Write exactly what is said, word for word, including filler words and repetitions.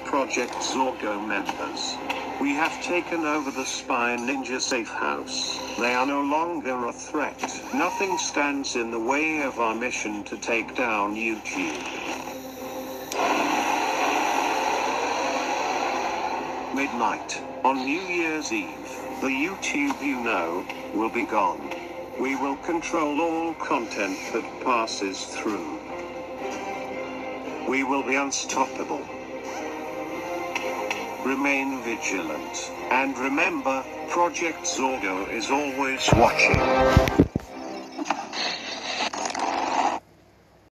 Project Zorgo members. We have taken over the Spy Ninja safe house. They are no longer a threat. Nothing stands in the way of our mission to take down YouTube. Midnight, on New Year's Eve, the YouTube you know, will be gone. We will control all content that passes through. We will be unstoppable. Remain vigilant, and remember, Project Zorgo is always watching.